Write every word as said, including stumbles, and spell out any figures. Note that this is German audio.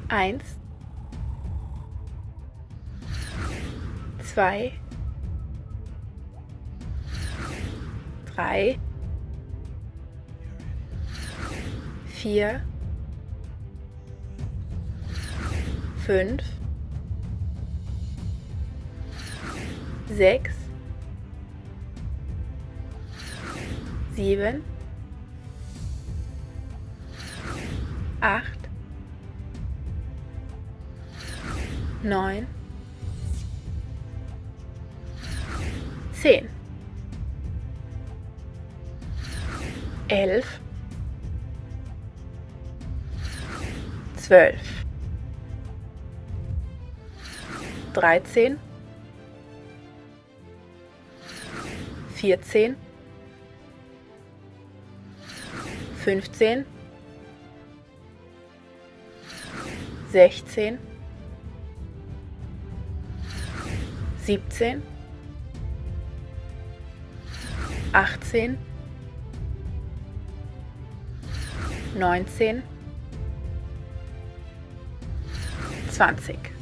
Eins, zwei, drei, vier, fünf, sechs, sieben, acht, neun, zehn, elf, zwölf, dreizehn, vierzehn, fünfzehn, sechzehn, siebzehn, achtzehn, neunzehn, zwanzig.